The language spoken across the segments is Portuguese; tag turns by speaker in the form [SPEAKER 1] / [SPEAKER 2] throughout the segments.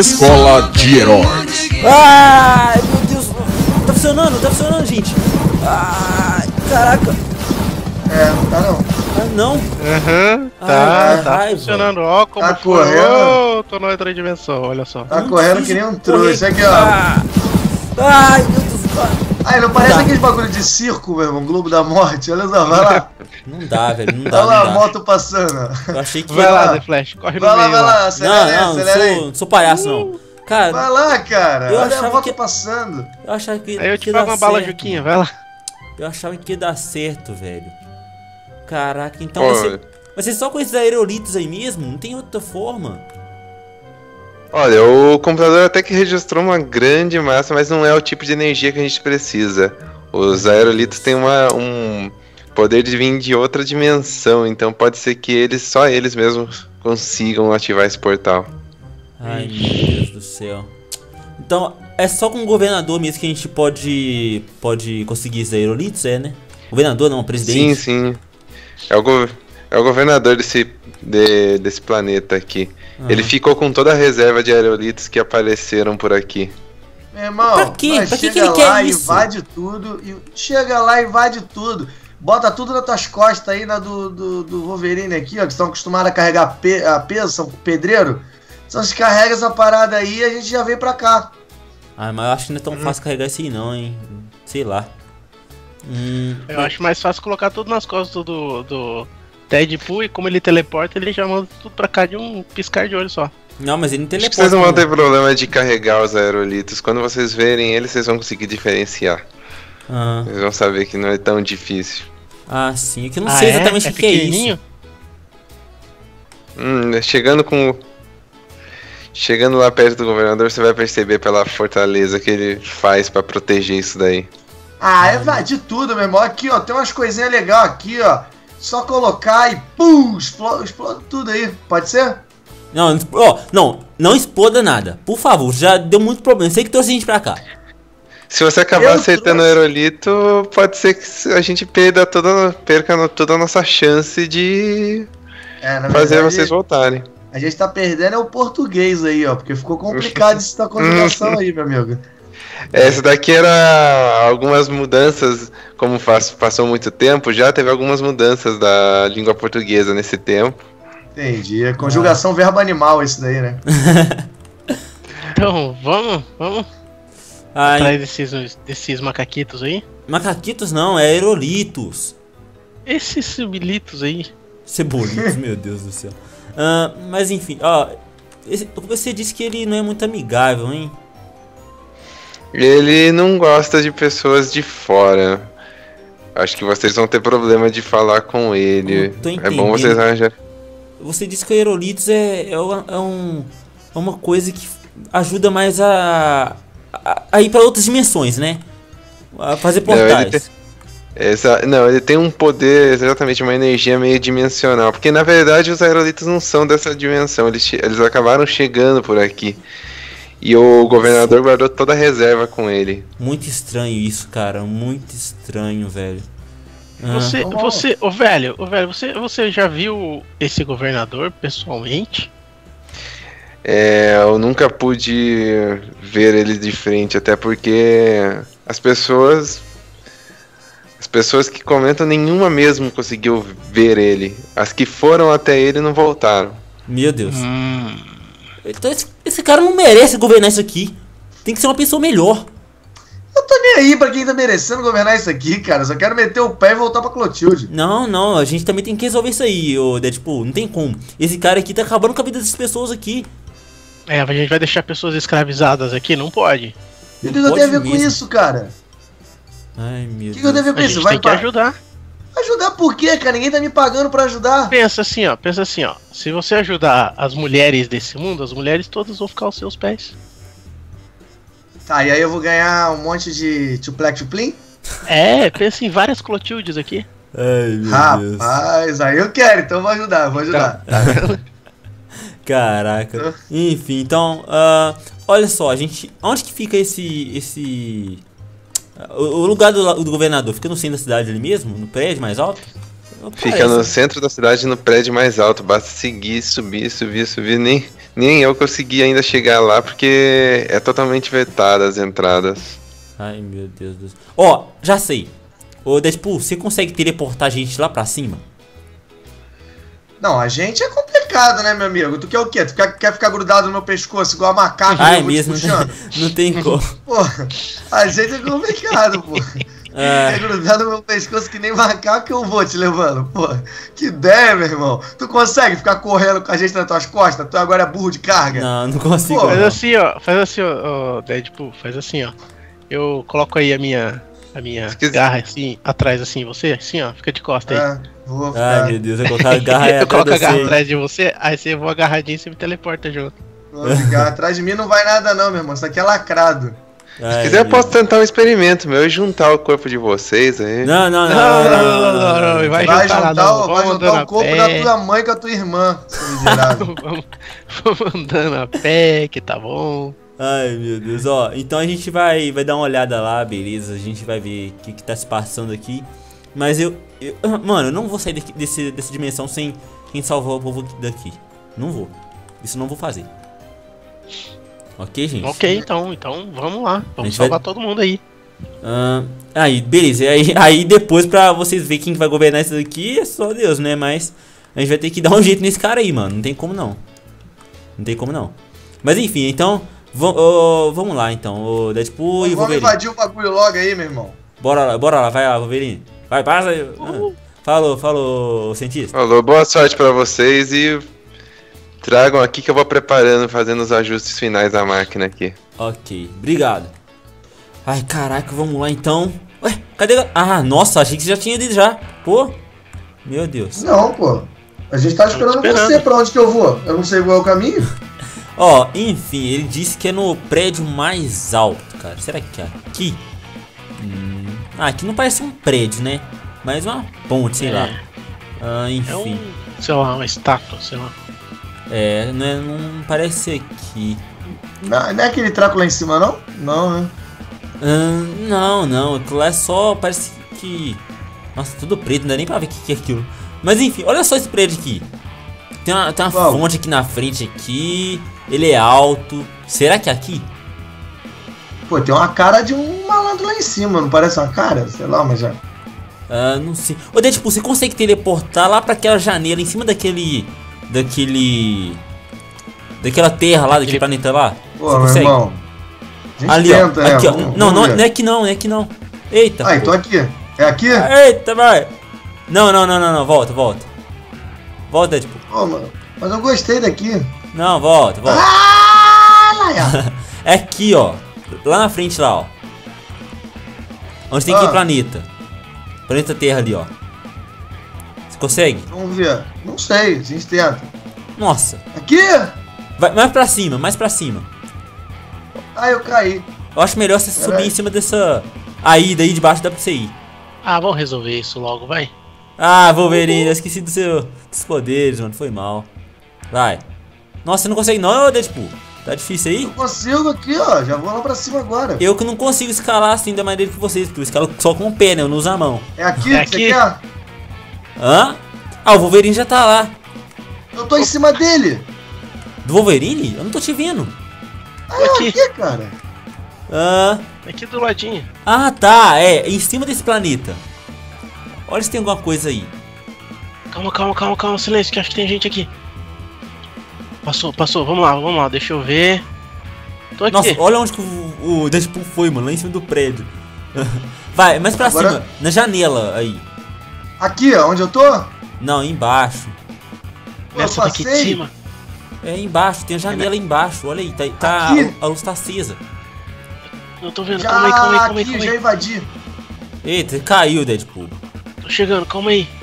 [SPEAKER 1] Escola de Heróis.
[SPEAKER 2] Ai, meu Deus. Tá funcionando, gente. Ai, caraca.
[SPEAKER 3] Não tá não.
[SPEAKER 2] Ah, não.
[SPEAKER 4] Aham, tá
[SPEAKER 2] raiva.
[SPEAKER 4] funcionando. Ó, como
[SPEAKER 3] Tá
[SPEAKER 4] foi.
[SPEAKER 3] correndo.
[SPEAKER 4] Ô, tô na outra dimensão, olha só.
[SPEAKER 3] Tá
[SPEAKER 2] Não
[SPEAKER 3] correndo que
[SPEAKER 2] preciso
[SPEAKER 3] nem um
[SPEAKER 2] correr.
[SPEAKER 3] trouxa. Aqui, ó.
[SPEAKER 2] Ai, meu Deus.
[SPEAKER 3] Ai, não parece
[SPEAKER 2] Tá.
[SPEAKER 3] aquele bagulho de circo, meu irmão. Globo da Morte. Olha só, vai lá.
[SPEAKER 2] Não dá, velho. Não dá,
[SPEAKER 3] Olha lá a
[SPEAKER 2] não dá.
[SPEAKER 3] moto passando.
[SPEAKER 2] Eu achei que...
[SPEAKER 4] Vai lá,
[SPEAKER 3] lá.
[SPEAKER 4] The Flash, corre no
[SPEAKER 3] Vai lá,
[SPEAKER 4] meio
[SPEAKER 3] vai
[SPEAKER 4] lá.
[SPEAKER 3] lá. Acelera aí,
[SPEAKER 2] Não,
[SPEAKER 3] acelera aí.
[SPEAKER 2] não sou palhaço, não. Cara,
[SPEAKER 3] Vai lá, cara.
[SPEAKER 2] Eu
[SPEAKER 3] Olha a
[SPEAKER 2] achava
[SPEAKER 3] moto
[SPEAKER 2] que-
[SPEAKER 3] passando.
[SPEAKER 2] eu achava que
[SPEAKER 4] Aí eu te
[SPEAKER 2] ia
[SPEAKER 4] pago
[SPEAKER 2] dar
[SPEAKER 4] uma bala
[SPEAKER 2] certo,
[SPEAKER 4] Juquinha,
[SPEAKER 2] mano.
[SPEAKER 4] vai lá.
[SPEAKER 2] Eu achava que ia dar certo, velho. Caraca, então
[SPEAKER 1] Olha.
[SPEAKER 2] vai ser só com esses aerolitos aí mesmo? Não tem outra forma?
[SPEAKER 1] Olha, o computador até que registrou uma grande massa, mas não é o tipo de energia que a gente precisa. Os aerolitos têm um poder de vir de outra dimensão, então pode ser que só eles mesmos consigam ativar esse portal.
[SPEAKER 2] Ai, meu Deus do céu. Então, é só com o governador mesmo que a gente pode conseguir esses aerolitos, né? Governador não,
[SPEAKER 1] Sim,
[SPEAKER 2] presidente.
[SPEAKER 1] sim. É o governador desse planeta aqui. Ele ficou com toda a reserva de aerolitos que apareceram por aqui.
[SPEAKER 3] Meu irmão,
[SPEAKER 2] Pra quê?
[SPEAKER 3] mas
[SPEAKER 2] Pra que
[SPEAKER 3] chega
[SPEAKER 2] ele quer
[SPEAKER 3] lá,
[SPEAKER 2] isso?
[SPEAKER 3] invade tudo. Chega lá, invade tudo. Bota tudo nas tuas costas aí, na do Wolverine aqui, ó, que estão acostumados a carregar a peso, são pedreiro. Só se carrega essa parada aí e a gente já vem pra cá.
[SPEAKER 2] Ah, mas eu acho que não é tão fácil carregar isso aí não, hein. Sei lá.
[SPEAKER 4] Eu acho mais fácil colocar tudo nas costas do Deadpool e como ele teleporta, ele já manda tudo pra cá de um piscar de olho só.
[SPEAKER 2] Não, mas ele não
[SPEAKER 1] Acho que
[SPEAKER 2] teleporta.
[SPEAKER 1] vocês não vão ter
[SPEAKER 2] não.
[SPEAKER 1] problema de carregar os aerolitos. Quando vocês verem eles, vocês vão conseguir diferenciar.
[SPEAKER 2] Ah,
[SPEAKER 1] Vocês vão saber que não é tão difícil.
[SPEAKER 2] sim, é que eu não sei exatamente o que é
[SPEAKER 4] pequenininho?
[SPEAKER 2] isso.
[SPEAKER 1] Chegando lá perto do governador, você vai perceber pela fortaleza que ele faz pra proteger isso daí.
[SPEAKER 3] Ah, invadir tudo, meu irmão. Aqui, ó, tem umas coisinhas legais aqui, ó. Só colocar e pum, explode tudo aí. Pode ser?
[SPEAKER 2] Não, não exploda nada. Por favor, já deu muito problema. Sei que trouxe a gente pra cá.
[SPEAKER 1] Se você acabar
[SPEAKER 3] Eu
[SPEAKER 1] acertando o
[SPEAKER 3] trouxe.
[SPEAKER 1] aerolito, pode ser que a gente perca toda a nossa chance de
[SPEAKER 3] Na
[SPEAKER 1] fazer
[SPEAKER 3] verdade,
[SPEAKER 1] vocês voltarem.
[SPEAKER 3] a gente tá perdendo é o português aí, ó. Porque ficou complicado isso da conjugação aí, meu amigo.
[SPEAKER 1] Essa daqui era algumas mudanças, como passou muito tempo, já teve algumas mudanças da língua portuguesa nesse tempo.
[SPEAKER 3] Entendi. É conjugação verbo animal esse daí, né?
[SPEAKER 4] Então, vamos
[SPEAKER 2] Ai,
[SPEAKER 4] atrás desses macaquitos aí.
[SPEAKER 2] macaquitos não, é aerolitos.
[SPEAKER 4] Esses subilitos aí.
[SPEAKER 2] Cebolitos, meu Deus do céu. Mas enfim, ó. Você disse que ele não é muito amigável, hein?
[SPEAKER 1] Ele não gosta de pessoas de fora. Acho que vocês vão ter problema de falar com ele.
[SPEAKER 2] Não tô
[SPEAKER 1] É bom vocês
[SPEAKER 2] entendendo.
[SPEAKER 1] arranjarem.
[SPEAKER 2] Você disse que o aerolitos é uma coisa que ajuda mais a ir pra outras dimensões, né? A fazer portais.
[SPEAKER 1] Não, ele tem um poder, exatamente, uma energia meio dimensional. Porque na verdade os aerolitos não são dessa dimensão. Eles acabaram chegando por aqui. E o governador guardou toda a reserva com ele.
[SPEAKER 2] Muito estranho isso, cara. Muito estranho, velho.
[SPEAKER 4] Você já viu esse governador pessoalmente?
[SPEAKER 1] Eu nunca pude ver ele de frente, até porque as pessoas que comentam, nenhuma mesmo conseguiu ver ele. As que foram até ele não voltaram.
[SPEAKER 2] Meu Deus. Então esse cara não merece governar isso aqui. Tem que ser uma pessoa melhor.
[SPEAKER 3] Eu tô nem aí pra quem tá merecendo governar isso aqui, cara. Só quero meter o pé e voltar pra Clotilde.
[SPEAKER 2] Não, a gente também tem que resolver isso aí, ô Deadpool. Não tem como. Esse cara aqui tá acabando com a vida dessas pessoas aqui.
[SPEAKER 4] A gente vai deixar pessoas escravizadas aqui? Não pode.
[SPEAKER 3] O que
[SPEAKER 2] Não
[SPEAKER 3] eu tenho a ver
[SPEAKER 2] pode
[SPEAKER 3] com
[SPEAKER 2] mesmo.
[SPEAKER 3] isso, cara?
[SPEAKER 2] Ai, meu
[SPEAKER 3] O que eu tenho a ver
[SPEAKER 2] Deus.
[SPEAKER 3] com
[SPEAKER 4] A
[SPEAKER 3] isso?
[SPEAKER 4] gente
[SPEAKER 3] Vai
[SPEAKER 4] tem que ajudar.
[SPEAKER 3] Ajudar por quê, cara? Ninguém tá me pagando pra ajudar.
[SPEAKER 4] Pensa assim, ó. Se você ajudar as mulheres desse mundo, as mulheres todas vão ficar aos seus pés.
[SPEAKER 3] Tá, e aí eu vou ganhar um monte de tuplec-tuplim?
[SPEAKER 4] Pensa em várias Clotildes aqui.
[SPEAKER 2] Ai, meu Deus.
[SPEAKER 3] Rapaz, aí eu quero, então eu vou ajudar.
[SPEAKER 2] Caraca. Enfim, então, olha só, onde que fica esse o lugar do governador? Fica no centro da cidade ali mesmo? No prédio mais alto?
[SPEAKER 1] Fica no centro da cidade, no prédio mais alto. Basta seguir, subir. nem eu consegui ainda chegar lá, porque é totalmente vetado as entradas.
[SPEAKER 2] Ai, meu Deus do céu. Ó, já sei. Ô, Deadpool, você consegue teleportar a gente lá pra cima?
[SPEAKER 3] Não, a gente é complicado, né, meu amigo? Tu quer o quê? Tu quer ficar grudado no meu pescoço igual a macaco?
[SPEAKER 2] Ah, é mesmo, não tem como.
[SPEAKER 3] Pô, a gente é complicado, pô. É grudado no meu pescoço que nem macaco que eu vou te levando, pô. Que ideia, meu irmão. Tu consegue ficar correndo com a gente nas tuas costas? Tu agora é burro de carga?
[SPEAKER 2] Não consigo.
[SPEAKER 3] Pô,
[SPEAKER 4] Faz assim, ó, Deadpool, faz assim, ó. Eu coloco aí a minha garra assim, atrás assim, você, assim, ó, fica de costa aí.
[SPEAKER 3] Vou ficar.
[SPEAKER 2] Ai, meu Deus, eu colocar a garra
[SPEAKER 4] Eu coloco a garra
[SPEAKER 2] você.
[SPEAKER 4] atrás de você, aí você voa agarradinho e você me teleporta junto.
[SPEAKER 3] Vou ficar. Atrás de mim não vai nada não, meu irmão. Isso aqui é lacrado.
[SPEAKER 1] Se quiser, eu posso tentar um experimento meu e juntar o corpo de vocês aí.
[SPEAKER 2] Não.
[SPEAKER 4] Vai
[SPEAKER 3] Vai
[SPEAKER 4] juntar
[SPEAKER 3] juntar o corpo da tua mãe com a tua irmã, seu miserável.
[SPEAKER 4] Vamos andando a pé, que tá bom.
[SPEAKER 2] Ai, meu Deus, ó, então a gente vai dar uma olhada lá, beleza, a gente vai ver o que tá se passando aqui. Mas mano, eu não vou sair dessa dimensão sem salvar o povo daqui. Não vou, isso não vou fazer. Ok, gente?
[SPEAKER 4] Ok, então vamos lá, vamos salvar todo mundo aí.
[SPEAKER 2] Aí, beleza, aí depois pra vocês verem quem vai governar isso daqui é só Deus, né, mas a gente vai ter que dar um jeito nesse cara aí, mano, não tem como não. Mas enfim, então... vamos lá então, o Deadpool e o Wolverine.
[SPEAKER 3] Vamos invadir o bagulho logo aí, meu irmão.
[SPEAKER 2] Bora lá, vai lá, Wolverine. Vai, passa aí. Falou, cientista.
[SPEAKER 1] Falou, boa sorte pra vocês e tragam aqui que eu vou preparando, fazendo os ajustes finais da máquina aqui.
[SPEAKER 2] Ok, obrigado. Ai, caraca, vamos lá então. Ué, cadê? Ah, nossa, achei que você já tinha ido já. Pô, meu Deus.
[SPEAKER 3] Não, pô. A gente tá esperando você, pra onde que eu vou? Eu não sei qual é o caminho.
[SPEAKER 2] Ó, enfim, ele disse que é no prédio mais alto, cara. Será que é aqui? Aqui não parece um prédio, né? Mas uma ponte, sei lá. Enfim.
[SPEAKER 4] Sei lá, uma estátua, sei lá.
[SPEAKER 2] Não parece ser aqui.
[SPEAKER 3] Não é aquele traco lá em cima, não? Não, né?
[SPEAKER 2] Não. Aquilo lá é só... Parece que... Nossa, tudo preto, não dá nem pra ver o que é aquilo. Mas enfim, olha só esse prédio aqui. Tem uma fonte aqui na frente aqui. Ele é alto. Será que é aqui?
[SPEAKER 3] Pô, tem uma cara de um malandro lá em cima, não parece uma cara? Sei lá, mas já...
[SPEAKER 2] não sei. Ô, Deadpool, você consegue teleportar lá pra aquela janela em cima daquela terra lá, daquele planeta lá?
[SPEAKER 3] Pô, meu irmão.
[SPEAKER 2] Ali,
[SPEAKER 3] tenta,
[SPEAKER 2] ó. Aqui, ó.
[SPEAKER 3] Vamos
[SPEAKER 2] Não
[SPEAKER 3] ver.
[SPEAKER 2] é aqui não. Eita.
[SPEAKER 3] Então aqui. É aqui?
[SPEAKER 2] Eita, vai. Não. Volta. Volta, Deadpool.
[SPEAKER 3] Pô, mano. Mas eu gostei daqui.
[SPEAKER 2] Não, volta.
[SPEAKER 3] Laia!
[SPEAKER 2] É aqui, ó. Lá na frente, lá, ó. Onde tem aquele planeta. Planeta Terra ali, ó. Você consegue?
[SPEAKER 3] Vamos ver. Não sei, a gente tenta.
[SPEAKER 2] Nossa.
[SPEAKER 3] Aqui?
[SPEAKER 2] Vai mais pra cima.
[SPEAKER 3] Eu caí.
[SPEAKER 2] Eu acho melhor você subir em cima dessa... Aí, daí de baixo dá pra você ir.
[SPEAKER 4] Vamos resolver isso logo, vai.
[SPEAKER 2] Wolverine, eu esqueci dos poderes, mano. Foi mal. Vai. Nossa, você não consegue não, Deadpool? Tá difícil aí?
[SPEAKER 3] Eu consigo aqui, ó. Já vou lá pra cima agora.
[SPEAKER 2] Eu que não consigo escalar assim da maneira que vocês, porque eu escalo só com o pé, né? Eu não uso a mão.
[SPEAKER 3] É aqui que você quer?
[SPEAKER 2] O Wolverine já tá lá.
[SPEAKER 3] Eu tô em cima dele.
[SPEAKER 2] Do Wolverine? Eu não tô te vendo.
[SPEAKER 3] Aqui, cara.
[SPEAKER 4] Aqui do ladinho.
[SPEAKER 2] Tá. Em cima desse planeta. Olha se tem alguma coisa aí.
[SPEAKER 4] Calma, silêncio, que acho que tem gente aqui. Passou, vamos lá, deixa eu ver. Tô aqui.
[SPEAKER 2] Nossa, olha onde que o Deadpool foi, mano, lá em cima do prédio. Vai, mais pra cima, na janela aí.
[SPEAKER 3] Aqui, ó, onde eu tô?
[SPEAKER 2] Não, embaixo.
[SPEAKER 4] Nessa daqui de cima.
[SPEAKER 2] Embaixo, tem a janela embaixo, olha aí, a luz tá acesa.
[SPEAKER 4] Eu tô vendo, calma aí.
[SPEAKER 3] Já invadi.
[SPEAKER 2] Eita, caiu, Deadpool.
[SPEAKER 4] Tô chegando, calma aí.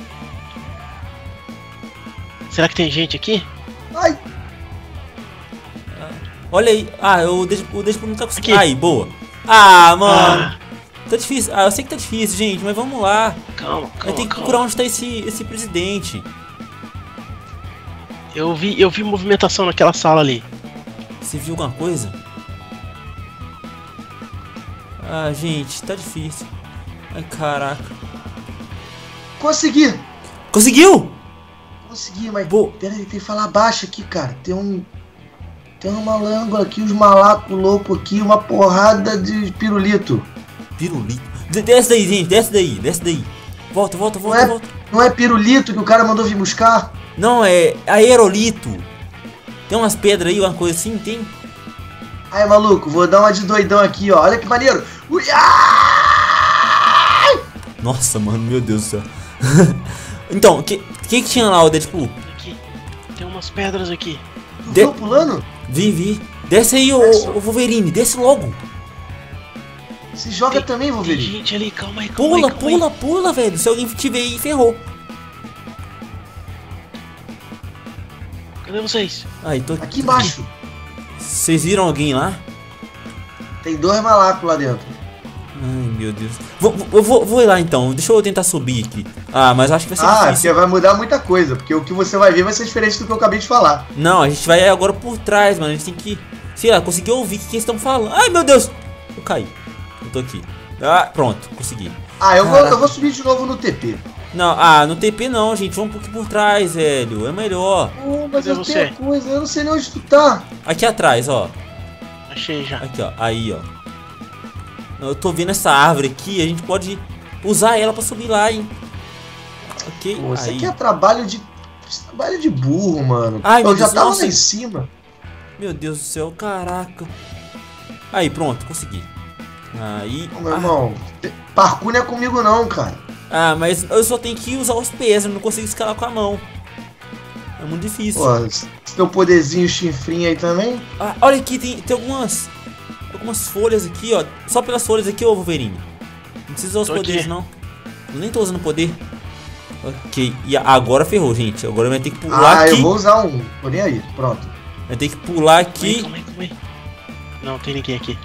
[SPEAKER 4] Será que tem gente aqui?
[SPEAKER 3] Ai.
[SPEAKER 2] Olha aí. O Deadpool não tá conseguindo. Aí, boa. Mano. Tá difícil. Eu sei que tá difícil, gente, mas vamos lá.
[SPEAKER 4] Calma.
[SPEAKER 2] Eu tenho que procurar onde tá esse presidente.
[SPEAKER 4] Eu vi movimentação naquela sala ali.
[SPEAKER 2] Você viu alguma coisa? Gente, tá difícil. Ai, caraca.
[SPEAKER 3] Consegui!
[SPEAKER 2] Conseguiu?
[SPEAKER 3] Consegui, mas...
[SPEAKER 2] Boa.
[SPEAKER 3] Pera aí, tem que falar baixo aqui, cara. Tem um Tem um malango aqui, os malacos loucos aqui, uma porrada de pirulito.
[SPEAKER 2] Pirulito? Desce daí, gente, desce daí. Volta.
[SPEAKER 3] Não é pirulito que o cara mandou vir buscar?
[SPEAKER 2] Não, é aerolito. Tem umas pedras aí, uma coisa assim, tem?
[SPEAKER 3] Aí, maluco, vou dar uma de doidão aqui, ó. Olha que maneiro. Ui,
[SPEAKER 2] Nossa, mano, meu Deus do céu. Então, o que tinha lá, o Deadpool?
[SPEAKER 4] Aqui. Tem umas pedras aqui.
[SPEAKER 3] Tu viu pulando?
[SPEAKER 2] Vi. Desce aí, o Wolverine, desce logo.
[SPEAKER 3] Se joga também,
[SPEAKER 4] Tem
[SPEAKER 3] Wolverine.
[SPEAKER 4] gente ali, calma aí.
[SPEAKER 2] Pula, velho. Se alguém te ver aí, ferrou.
[SPEAKER 4] Cadê vocês?
[SPEAKER 2] Aí, tô
[SPEAKER 3] Aqui embaixo.
[SPEAKER 2] Vocês viram alguém lá?
[SPEAKER 3] Tem 2 malacos lá dentro.
[SPEAKER 2] Ai, meu Deus. Vou ir lá então. Deixa eu tentar subir aqui. Ah, mas acho que vai ser
[SPEAKER 3] Porque
[SPEAKER 2] difícil.
[SPEAKER 3] vai mudar muita coisa. Porque o que você vai ver vai ser diferente do que eu acabei de falar.
[SPEAKER 2] Não, a gente vai agora por trás, mano. A gente tem que, sei lá, conseguir ouvir o que eles estão falando. Ai, meu Deus. Eu caí. Eu tô aqui. Ah, pronto. Consegui.
[SPEAKER 3] Eu vou subir de novo no TP.
[SPEAKER 2] Não, no TP não, gente. Vamos um pouquinho por trás, velho. É melhor.
[SPEAKER 3] Mas
[SPEAKER 4] Cadê
[SPEAKER 3] eu
[SPEAKER 4] você?
[SPEAKER 3] tenho coisa. Eu não sei nem onde tu tá.
[SPEAKER 2] Aqui atrás, ó.
[SPEAKER 4] Achei já.
[SPEAKER 2] Aqui, ó. Aí, ó. Eu tô vendo essa árvore aqui. A gente pode usar ela pra subir lá, hein. Ok,
[SPEAKER 3] Pô, isso
[SPEAKER 2] aí.
[SPEAKER 3] aqui é trabalho de burro, mano.
[SPEAKER 2] Ai, meu
[SPEAKER 3] eu já
[SPEAKER 2] Deus,
[SPEAKER 3] tava
[SPEAKER 2] nossa.
[SPEAKER 3] lá em cima.
[SPEAKER 2] Meu Deus do céu, caraca. Aí, pronto, consegui. Aí.
[SPEAKER 3] Ô, meu irmão, parkour não é comigo não, cara.
[SPEAKER 2] Mas eu só tenho que usar os pés, eu não consigo escalar com a mão. É muito difícil.
[SPEAKER 3] Pô, esse teu poderzinho chifrinho aí também.
[SPEAKER 2] Olha aqui, tem algumas folhas aqui, ó. Só pelas folhas aqui, ô Wolverine. Não precisa usar os
[SPEAKER 4] Tô
[SPEAKER 2] poderes,
[SPEAKER 4] aqui.
[SPEAKER 2] não. Eu nem tô usando poder. Ok, e agora ferrou, gente. Agora vai ter que pular aqui.
[SPEAKER 3] Eu vou usar um. Tô nem aí, pronto.
[SPEAKER 2] Vai ter que pular aqui.
[SPEAKER 4] Calma aí. Não, tem ninguém aqui.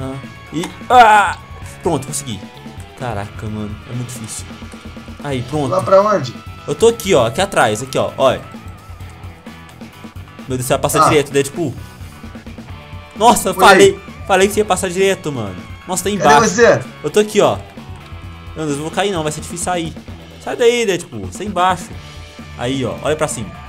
[SPEAKER 2] Pronto, consegui. Caraca, mano, é muito difícil. Aí, pronto.
[SPEAKER 3] Lá pra onde?
[SPEAKER 2] Eu tô aqui, ó, aqui atrás, aqui, ó, olha. Meu Deus, você vai passar direto, Deadpool. Nossa, falei que você ia passar direto, mano. Nossa, tá embaixo.
[SPEAKER 3] Cadê você?
[SPEAKER 2] Eu tô aqui, ó. Meu Deus, eu vou cair não, vai ser difícil sair. Sai daí, Deadpool, você tá embaixo. Aí, ó, olha pra cima.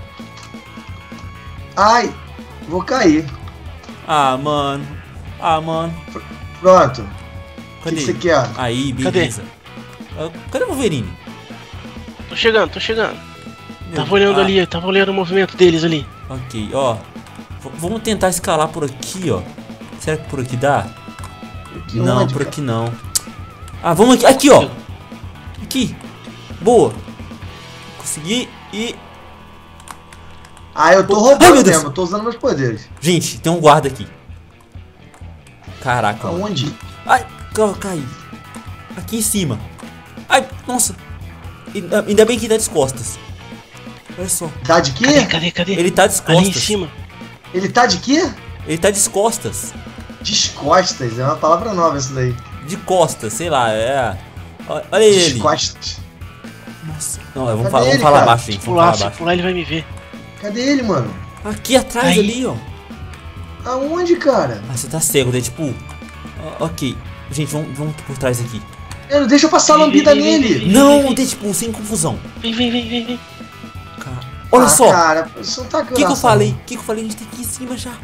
[SPEAKER 3] Ai, vou cair.
[SPEAKER 2] Mano.
[SPEAKER 3] Pronto. O
[SPEAKER 2] Cadê?
[SPEAKER 3] que você quer?
[SPEAKER 2] Aí, beleza. Cadê o Wolverine?
[SPEAKER 4] Tô chegando.
[SPEAKER 2] Meu,
[SPEAKER 4] Tava olhando ali, tava olhando o movimento deles ali.
[SPEAKER 2] Ok, ó. Vamos tentar escalar por aqui, ó. Será que por aqui dá? Não,
[SPEAKER 3] onde,
[SPEAKER 2] por
[SPEAKER 3] cara?
[SPEAKER 2] aqui não. Vamos aqui. Aqui, ó. Aqui. Boa. Consegui e...
[SPEAKER 3] Eu tô
[SPEAKER 2] Ai,
[SPEAKER 3] roubando
[SPEAKER 2] meu Deus.
[SPEAKER 3] mesmo. Eu tô usando meus poderes.
[SPEAKER 2] Gente, tem um guarda aqui. Caraca. mano.
[SPEAKER 3] Aonde?
[SPEAKER 2] Ai, caí. Aqui em cima. Ai, nossa. Ainda bem que dá de costas. Olha só.
[SPEAKER 3] Tá de quê?
[SPEAKER 4] Cadê?
[SPEAKER 2] Ele tá de
[SPEAKER 4] Ali em
[SPEAKER 2] costas.
[SPEAKER 4] cima.
[SPEAKER 3] Ele tá de quê?
[SPEAKER 2] Ele tá de costas.
[SPEAKER 3] Descostas. É uma palavra nova isso daí.
[SPEAKER 2] De costas, sei lá, Olha ele.
[SPEAKER 3] Descostas.
[SPEAKER 2] Nossa. Não, vamos
[SPEAKER 3] Cadê ele,
[SPEAKER 2] falar
[SPEAKER 3] cara?
[SPEAKER 2] baixo, gente. Vamos falar
[SPEAKER 4] Se
[SPEAKER 2] baixo.
[SPEAKER 4] pular ele vai me ver.
[SPEAKER 3] Cadê ele, mano?
[SPEAKER 2] Aqui atrás,
[SPEAKER 4] Aí.
[SPEAKER 2] ali, ó.
[SPEAKER 3] Aonde, cara?
[SPEAKER 2] Você tá cego, Deadpool. Ok. Gente, vamos por trás aqui.
[SPEAKER 3] Deixa eu passar a lambida nele.
[SPEAKER 2] Não, Deadpool, sem confusão.
[SPEAKER 4] Vem.
[SPEAKER 2] Cara, olha só.
[SPEAKER 3] Cara, isso não tá
[SPEAKER 2] O que eu falei? O que eu falei? A gente tem que ir em cima já.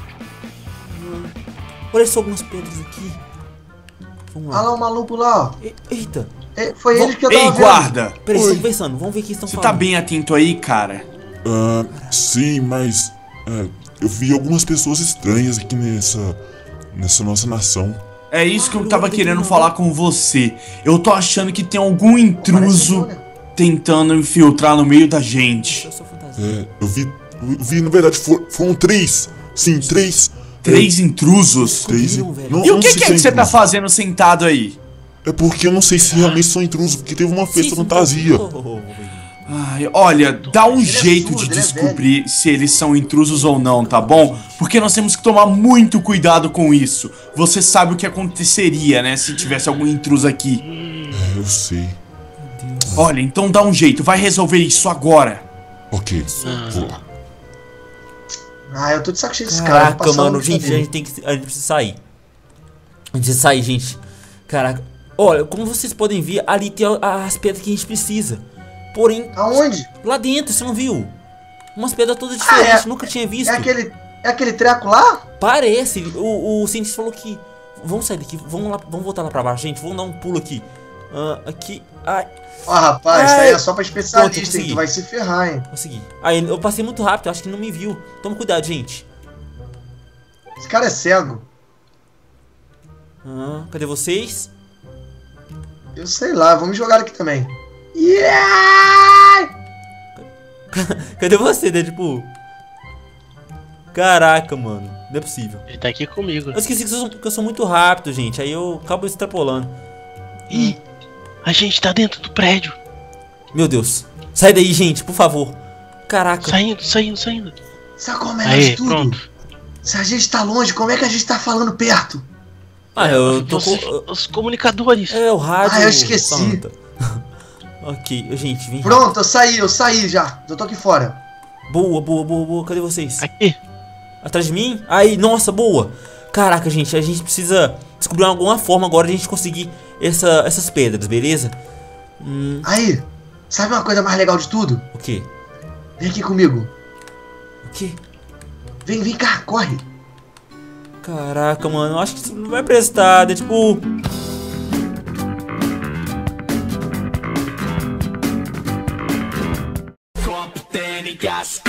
[SPEAKER 2] Olha só algumas pedras aqui. Vamos
[SPEAKER 3] Olha
[SPEAKER 2] lá.
[SPEAKER 3] lá o maluco lá, ó.
[SPEAKER 2] Eita.
[SPEAKER 3] Foi ele que eu tava
[SPEAKER 5] Ei,
[SPEAKER 3] vendo.
[SPEAKER 5] guarda!
[SPEAKER 2] Peraí, vocês
[SPEAKER 5] Oi.
[SPEAKER 2] estão pensando. Vamos ver o que eles estão
[SPEAKER 5] Você
[SPEAKER 2] falando.
[SPEAKER 5] tá bem atento aí, cara?
[SPEAKER 6] Sim, mas eu vi algumas pessoas estranhas aqui nessa nossa nação.
[SPEAKER 5] É isso que eu tava querendo falar com você. Eu tô achando que tem algum intruso tentando infiltrar no meio da gente.
[SPEAKER 2] Eu sou fantasia.
[SPEAKER 6] Eu vi, na verdade, foram 3. Sim, 3.
[SPEAKER 5] 3 intrusos?
[SPEAKER 2] Descobriram, velho.
[SPEAKER 6] Não,
[SPEAKER 5] E o
[SPEAKER 6] não
[SPEAKER 5] que
[SPEAKER 6] sei
[SPEAKER 5] é
[SPEAKER 6] se
[SPEAKER 5] que você tá
[SPEAKER 6] intruso.
[SPEAKER 5] fazendo sentado aí?
[SPEAKER 6] É porque eu não sei se realmente são intrusos, porque teve uma festa fantasia.
[SPEAKER 5] Ai, olha, dá um
[SPEAKER 3] é
[SPEAKER 5] jeito
[SPEAKER 3] surdo,
[SPEAKER 5] de
[SPEAKER 3] ele é
[SPEAKER 5] descobrir se eles são intrusos ou não, tá bom? Porque nós temos que tomar muito cuidado com isso. Você sabe o que aconteceria, né, se tivesse algum intruso aqui.
[SPEAKER 6] Eu sei.
[SPEAKER 5] Olha, então dá um jeito, vai resolver isso agora.
[SPEAKER 6] Ok, vou lá.
[SPEAKER 3] Eu tô de saco cheio desse cara. vou
[SPEAKER 2] Caraca,
[SPEAKER 3] passar a
[SPEAKER 2] mano,
[SPEAKER 3] lambida
[SPEAKER 2] gente,
[SPEAKER 3] nele.
[SPEAKER 2] a gente precisa sair. A gente precisa sair, gente. Caraca. Olha, como vocês podem ver, ali tem as pedras que a gente precisa. Porém,
[SPEAKER 3] Aonde?
[SPEAKER 2] lá dentro, você não viu? Umas pedras todas diferentes, nunca tinha visto.
[SPEAKER 3] É É aquele treco lá?
[SPEAKER 2] Parece. O cientista falou que... Vamos sair daqui. Vamos lá, vamos voltar lá pra baixo, gente. Vamos dar um pulo aqui. Aqui. Ai.
[SPEAKER 3] Ó, rapaz, isso aí é só pra
[SPEAKER 2] Pronto,
[SPEAKER 3] especialista, hein? Tu vai se ferrar, hein?
[SPEAKER 2] Consegui. Aí eu passei muito rápido, acho que não me viu. Toma cuidado, gente.
[SPEAKER 3] Esse cara é cego.
[SPEAKER 2] Cadê vocês?
[SPEAKER 3] Eu sei lá, vamos jogar aqui também. Yeah!
[SPEAKER 2] Cadê você, Deadpool? Caraca, mano. Não é possível.
[SPEAKER 4] Ele tá aqui comigo.
[SPEAKER 2] Eu esqueci que eu sou muito rápido, gente. Aí eu acabo extrapolando.
[SPEAKER 4] Ih, a gente tá dentro do prédio.
[SPEAKER 2] Meu Deus. Sai daí, gente, por favor. Caraca.
[SPEAKER 4] Saindo.
[SPEAKER 3] Sabe como é de tudo?
[SPEAKER 4] Pronto.
[SPEAKER 3] Se a gente tá longe, como é que a gente tá falando perto?
[SPEAKER 2] Eu tô
[SPEAKER 4] Os comunicadores.
[SPEAKER 2] É, o rádio.
[SPEAKER 3] Eu esqueci.
[SPEAKER 2] Santa. Ok, gente, vem.
[SPEAKER 3] Pronto, eu saí já. Eu tô aqui fora.
[SPEAKER 2] Boa. Cadê vocês?
[SPEAKER 4] Aqui.
[SPEAKER 2] Atrás de mim? Aí, nossa, boa. Caraca, gente, a gente precisa descobrir alguma forma agora de a gente conseguir essas pedras, beleza?
[SPEAKER 3] Aí, sabe uma coisa mais legal de tudo?
[SPEAKER 2] O quê?
[SPEAKER 3] Vem aqui comigo.
[SPEAKER 2] O quê?
[SPEAKER 3] Vem cá, corre.
[SPEAKER 2] Caraca, mano, eu acho que isso não vai prestar, tipo...
[SPEAKER 7] Contênicas.